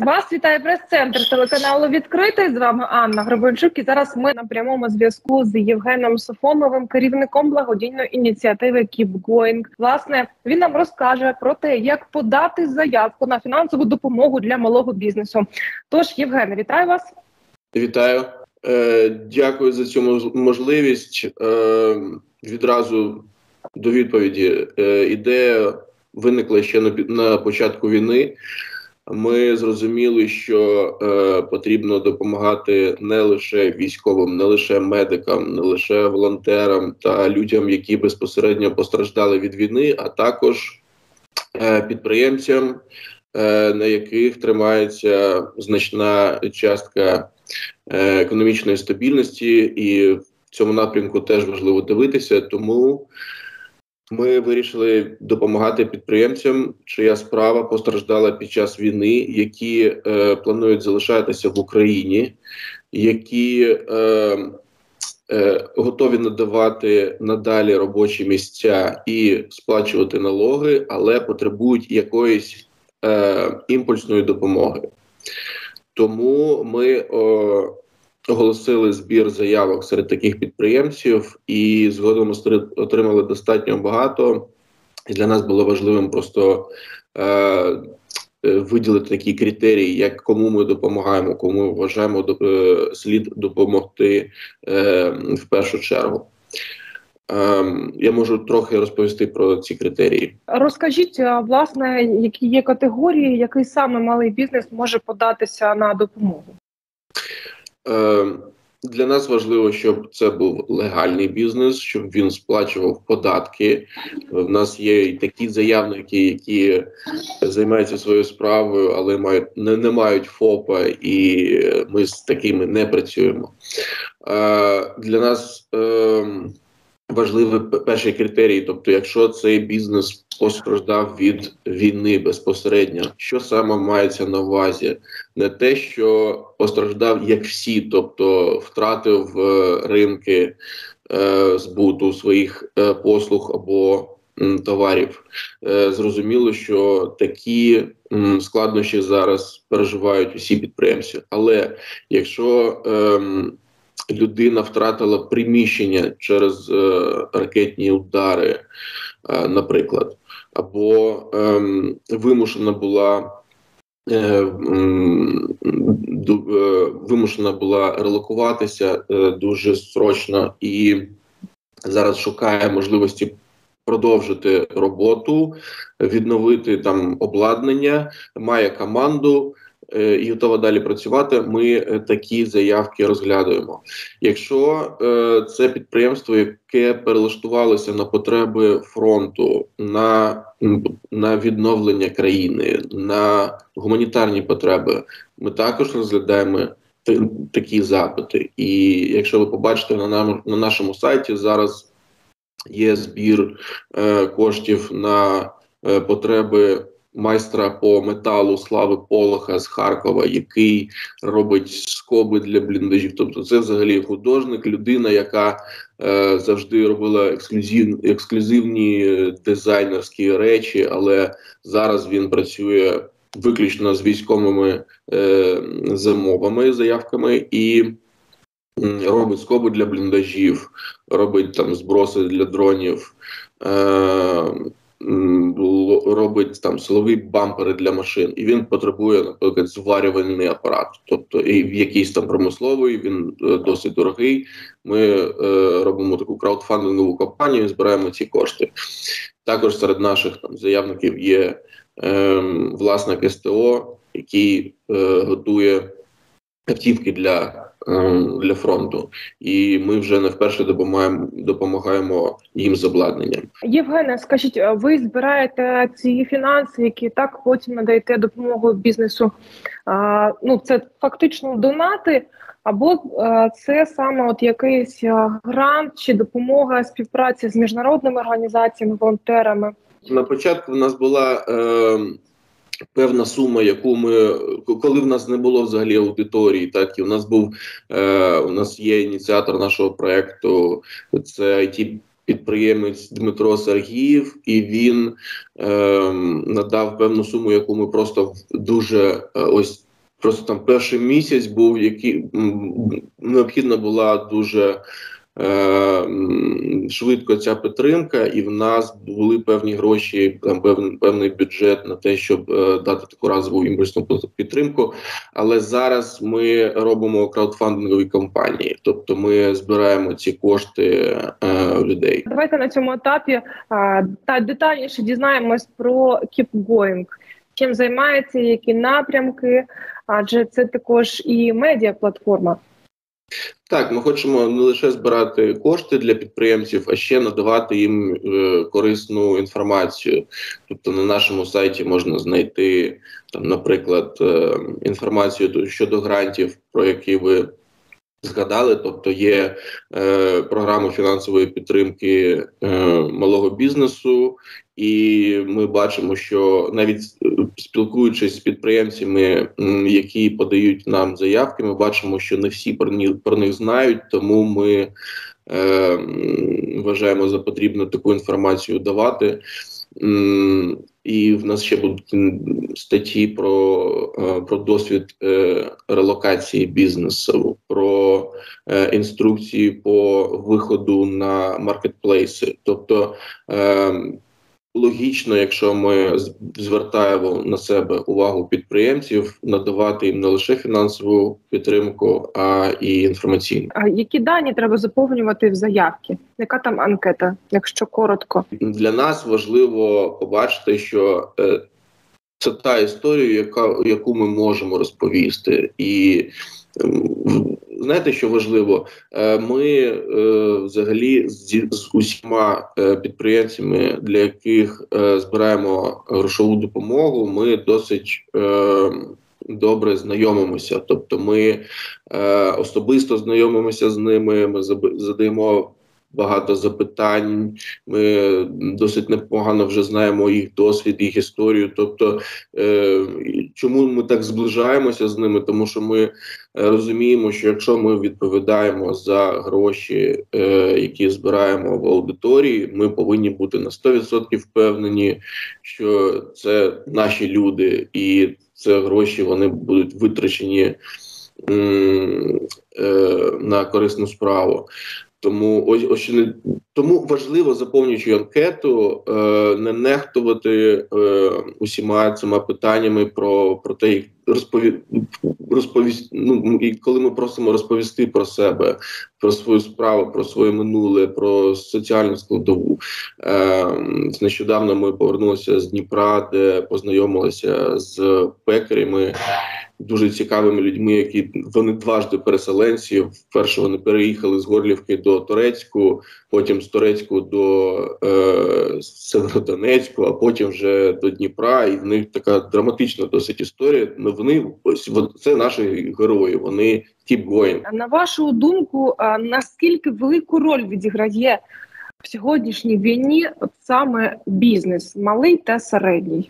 Вас вітає прес-центр телеканалу «Відкритий». З вами Анна Гребенчук. І зараз ми на прямому зв'язку з Євгеном Софомовим, керівником благодійної ініціативи Keep Going. Власне, він нам розкаже про те, як подати заявку на фінансову допомогу для малого бізнесу. Тож, Євгене, вітаю вас. Вітаю. Дякую за цю можливість. Відразу до відповіді. Ідея виникла ще на початку війни. Ми зрозуміли, що потрібно допомагати не лише військовим, не лише медикам, не лише волонтерам та людям, які безпосередньо постраждали від війни, а також підприємцям, на яких тримається значна частка економічної стабільності, і в цьому напрямку теж важливо дивитися. Тому ми вирішили допомагати підприємцям, чия справа постраждала під час війни, які планують залишатися в Україні, які готові надавати надалі робочі місця і сплачувати налоги, але потребують якоїсь імпульсної допомоги. Тому ми оголосили збір заявок серед таких підприємців і згодом отримали достатньо багато. І для нас було важливим просто виділити такі критерії, як кому ми допомагаємо, кому вважаємо слід допомогти в першу чергу. Я можу трохи розповісти про ці критерії. Розкажіть, власне, які є категорії, який саме малий бізнес може податися на допомогу? Для нас важливо, щоб це був легальний бізнес, щоб він сплачував податки. В нас є і такі заявники, які займаються своєю справою, але не мають ФОПа, і ми з такими не працюємо. Для нас важливий перший критерій, тобто якщо цей бізнес постраждав від війни безпосередньо, що саме мається на увазі? Не те, що постраждав як всі, тобто втратив ринки збуту своїх послуг або товарів. Зрозуміло, що такі складнощі зараз переживають усі підприємці. Але якщо людина втратила приміщення через ракетні удари, наприклад, або вимушена була релокуватися дуже срочно і зараз шукає можливості продовжити роботу, відновити там обладнання, має команду і готова далі працювати, ми такі заявки розглядаємо. Якщо це підприємство, яке перелаштувалося на потреби фронту, на відновлення країни, на гуманітарні потреби, ми також розглядаємо такі запити. І якщо ви побачите на нашому сайті, зараз є збір коштів на потреби майстра по металу Слави Полоха з Харкова, який робить скоби для бліндажів. Тобто це взагалі художник, людина, яка завжди робила ексклюзивні дизайнерські речі, але зараз він працює виключно з військовими замовами, заявками і робить скоби для бліндажів, робить там зброси для дронів, робить там силові бампери для машин, і він потребує, наприклад, зварювальний апарат, тобто і в якийсь там промисловий, він досить дорогий. Ми робимо таку краудфандингову кампанію, збираємо ці кошти. Також серед наших там заявників є власник СТО, який готує автівки для фронту. І ми вже не вперше допомагаємо їм з обладнанням. Євгене, скажіть, ви збираєте ці фінанси, які так потім надаєте допомогу бізнесу? Це фактично донати, або це саме от якийсь грант чи допомога співпраці з міжнародними організаціями, волонтерами? На початку в нас була певна сума, яку ми, коли в нас не було взагалі аудиторії, так, і у нас є ініціатор нашого проекту, це IT-підприємець Дмитро Сергіїв, і він надав певну суму, яку ми просто дуже просто там перший місяць був, який необхідна була дуже швидко ця підтримка, і в нас були певні гроші, там певний бюджет на те, щоб дати таку разову імпульсну підтримку. Але зараз ми робимо краудфандингові кампанії, тобто ми збираємо ці кошти людей. Давайте на цьому етапі детальніше дізнаємось про Keep Going. Чим займається, які напрямки, адже це також і медіаплатформа. Так, ми хочемо не лише збирати кошти для підприємців, а ще надавати їм корисну інформацію. Тобто на нашому сайті можна знайти, там, наприклад, інформацію щодо грантів, про які ви згадали. Тобто є програма фінансової підтримки малого бізнесу, і ми бачимо, що навіть спілкуючись з підприємцями, які подають нам заявки, ми бачимо, що не всі про них знають, тому ми вважаємо за потрібно таку інформацію давати. І в нас ще будуть статті про досвід релокації бізнесу, про інструкції по виходу на маркетплейси. Тобто логічно, якщо ми звертаємо на себе увагу підприємців, надавати їм не лише фінансову підтримку, а і інформаційну. А які дані треба заповнювати в заявці? Яка там анкета, якщо коротко? Для нас важливо побачити, що це та історія, яку ми можемо розповісти. І знаєте, що важливо? Ми взагалі з усіма підприємцями, для яких збираємо грошову допомогу, ми досить добре знайомимося. Тобто ми особисто знайомимося з ними, ми задаємо багато запитань, ми досить непогано вже знаємо їх досвід, їх історію. Тобто, чому ми так зближаємося з ними? Тому що ми розуміємо, що якщо ми відповідаємо за гроші, які збираємо в аудиторії, ми повинні бути на 100% впевнені, що це наші люди, і це гроші, вони будуть витрачені на корисну справу. Тому важливо, заповнюючи анкету, не нехтувати усіма цими питаннями про те, коли ми просимо розповісти про себе, про свою справу, про своє минуле, про соціальну складову. Нещодавно ми повернулися з Дніпра, де познайомилися з пекарями, дуже цікавими людьми, які вони дважди переселенці. Вперше вони переїхали з Горлівки до Торецьку, потім з Торецьку до Северодонецьку, а потім вже до Дніпра. І в них така драматична досить історія. Це наші герої, вони keep going. На вашу думку, наскільки велику роль відіграє в сьогоднішній війні саме бізнес, малий та середній?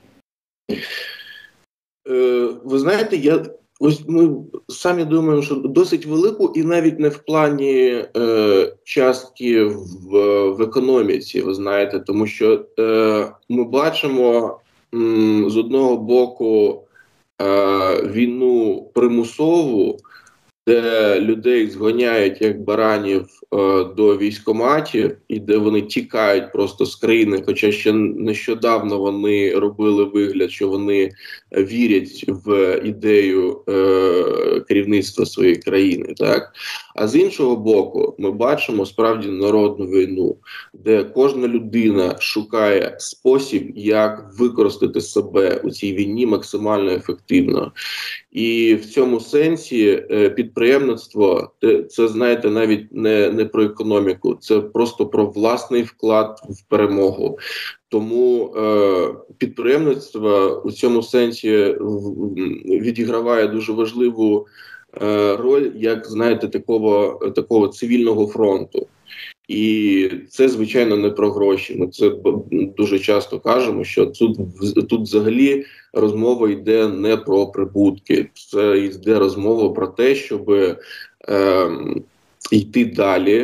Ви знаєте, ми самі думаємо, що досить велику, і навіть не в плані частки в економіці, ви знаєте, тому що ми бачимо з одного боку війну примусову, де людей зганяють як баранів до військкоматів, і де вони тікають просто з країни, хоча ще нещодавно вони робили вигляд, що вони вірять в ідею керівництва своєї країни. Так? А з іншого боку, ми бачимо справді народну війну, де кожна людина шукає спосіб, як використати себе у цій війні максимально ефективно. І в цьому сенсі підприємництво – це, знаєте, навіть не про економіку, це просто про власний вклад в перемогу. Тому підприємництво у цьому сенсі відіграває дуже важливу роль, як, знаєте, такого цивільного фронту. І це, звичайно, не про гроші. Ми це дуже часто кажемо, що тут взагалі розмова йде не про прибутки. Це йде розмова про те, щоб йти далі,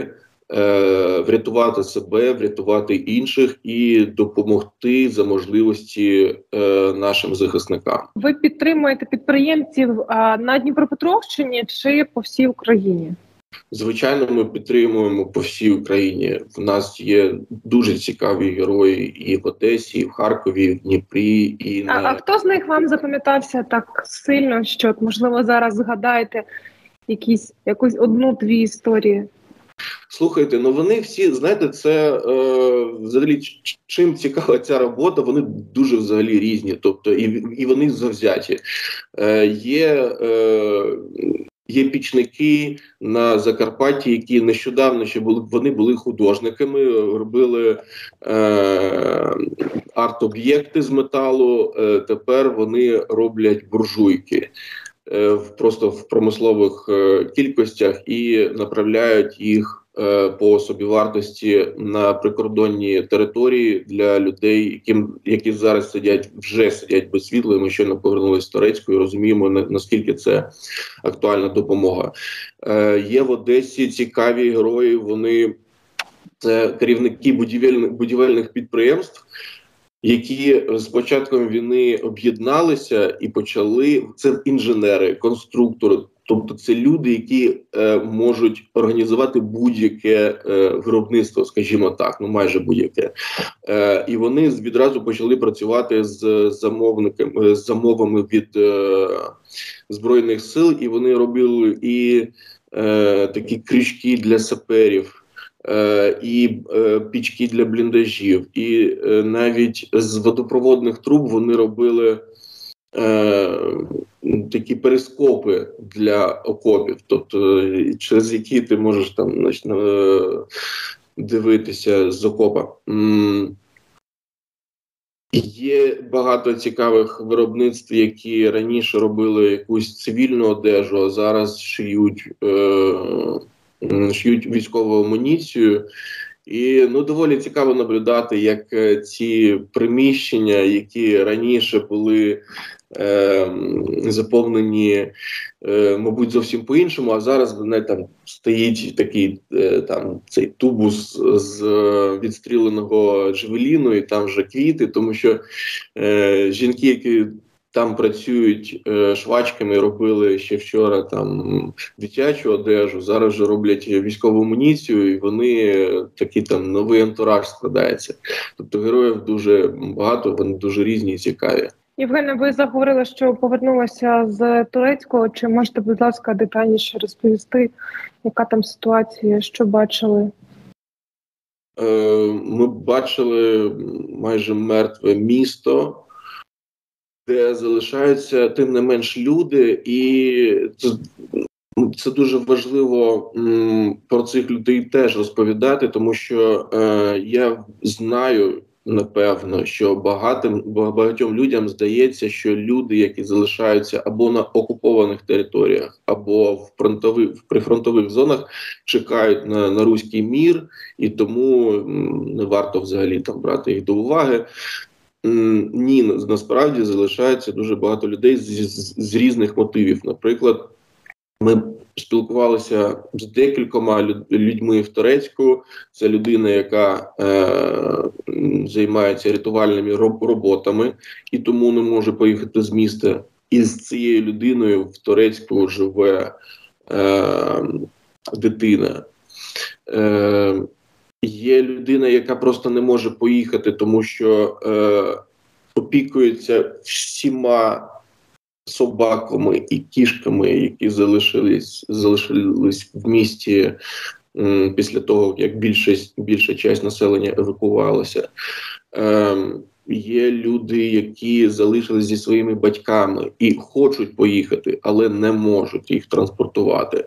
врятувати себе, врятувати інших і допомогти за можливості нашим захисникам. Ви підтримуєте підприємців на Дніпропетровщині чи по всій Україні? Звичайно, ми підтримуємо по всій Україні. В нас є дуже цікаві герої і в Одесі, і в Харкові, і в Дніпрі. А хто з них вам запам'ятався так сильно, що, можливо, зараз згадаєте якусь одну-дві історії? Слухайте, вони всі, знаєте, це взагалі чим цікава ця робота, вони дуже взагалі різні, тобто і вони завзяті. Є пічники на Закарпатті, які нещодавно ще вони були художниками, робили арт-об'єкти з металу, тепер вони роблять буржуйки. Просто в промислових кількостях і направляють їх по собівартості на прикордонні території для людей, які зараз вже сидять без світла. І ми щойно повернулися з Турецької, розуміємо, наскільки це актуальна допомога. Є в Одесі цікаві герої, це керівники будівельних підприємств, які з початком війни об'єдналися і почали, це інженери, конструктори, тобто це люди, які можуть організувати будь-яке виробництво, скажімо так, майже будь-яке. І вони відразу почали працювати з замовами від Збройних сил, і вони робили і такі крючки для саперів, і пічки для бліндажів, і навіть з водопроводних труб вони робили такі перископи для окопів, тобто через які ти можеш там дивитися з окопа. Є багато цікавих виробництв, які раніше робили якусь цивільну одежу, а зараз шиють військову амуніцію. І доволі цікаво наблюдати, як ці приміщення, які раніше були заповнені, мабуть, зовсім по-іншому, а зараз там стоїть такий цей тубус з відстріленого джавеліну, і там вже квіти, тому що жінки, які там працюють швачками, робили ще вчора там дитячу одежу, зараз вже роблять військову амуніцію, і вони такий там новий антураж складається. Тобто героїв дуже багато, вони дуже різні і цікаві. Євгене, ви заговорили, що повернулися з Турецького. Чи можете, будь ласка, детальніше розповісти, яка там ситуація, що бачили? Ми бачили майже мертве місто, де залишаються тим не менш люди, і це дуже важливо про цих людей теж розповідати, тому що я знаю, напевно, що багатьом людям здається, що люди, які залишаються або на окупованих територіях, або в прифронтових зонах, чекають на руський мір, і тому не варто взагалі там брати їх до уваги. Ні, насправді залишається дуже багато людей з різних мотивів. Наприклад, ми спілкувалися з декількома людьми в Турецьку. Це людина, яка займається рятувальними роботами і тому не може поїхати з міста. І з цією людиною в Турецьку живе дитина. Є людина, яка просто не може поїхати, тому що опікується всіма собаками і кішками, які залишились в місті після того, як більша частина населення евакуювалася. Є люди, які залишились зі своїми батьками і хочуть поїхати, але не можуть їх транспортувати.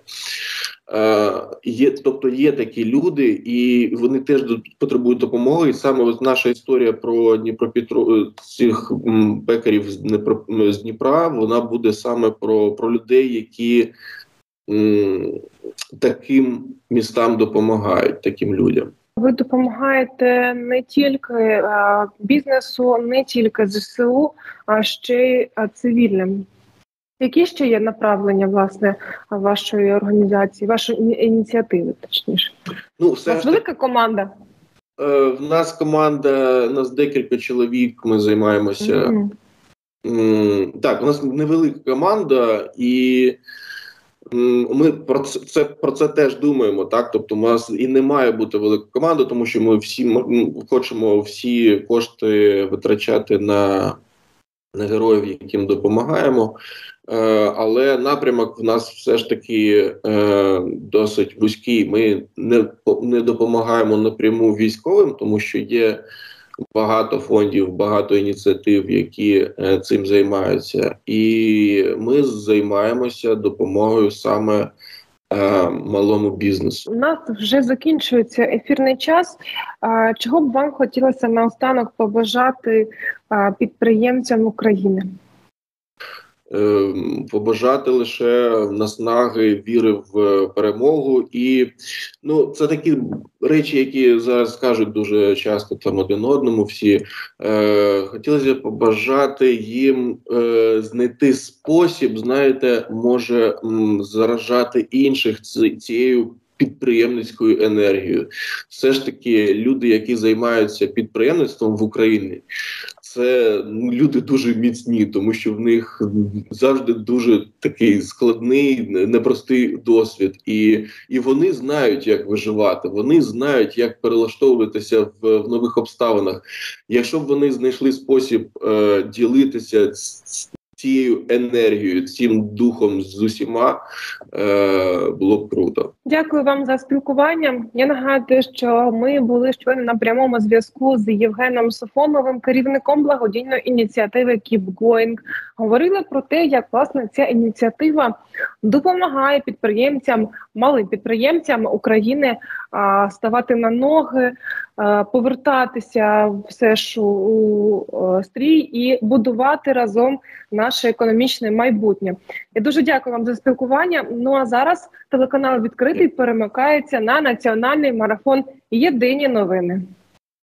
Тобто є такі люди, і вони теж потребують допомоги. І саме наша історія про цих пекарів з Дніпра, вона буде саме про людей, які таким містам допомагають, таким людям. Ви допомагаєте не тільки бізнесу, не тільки ЗСУ, а ще й цивільним. Які ще є направлення, власне, вашої організації, вашої ініціативи, точніше? Ну, У вас велика команда? В нас команда, у нас декілька чоловік, ми займаємося. Так, у нас невелика команда, і ми про це теж думаємо, так? Тобто у нас і не має бути велика команда, тому що ми хочемо всі кошти витрачати на героїв, яким допомагаємо. Але напрямок в нас все ж таки досить вузький. Ми не допомагаємо напряму військовим, тому що є багато фондів, багато ініціатив, які цим займаються. І ми займаємося допомогою саме малому бізнесу. У нас вже закінчується ефірний час. Чого б вам хотілося наостанок побажати підприємцям України? Побажати лише наснаги, віри в перемогу. І це такі речі, які зараз кажуть дуже часто там один одному всі. Хотілося б побажати їм знайти спосіб, знаєте, може заражати інших цією підприємницькою енергією. Все ж таки люди, які займаються підприємництвом в Україні, це люди дуже міцні, тому що в них завжди дуже такий складний, непростий досвід. І вони знають, як виживати, вони знають, як перелаштовуватися в нових обставинах. Якщо б вони знайшли спосіб ділитися цією енергією, цим духом з усіма, було б круто. Дякую вам за спілкування. Я нагадую, що ми були щойно на прямому зв'язку з Євгеном Софоновим, керівником благодійної ініціативи Keep Going. Говорили про те, як, власне, ця ініціатива допомагає підприємцям, малим підприємцям України ставати на ноги, повертатися все ж у стрій і будувати разом наше економічне майбутнє. Я дуже дякую вам за спілкування. Ну а зараз телеканал «Відкритий» перемикається на національний марафон «Єдині новини».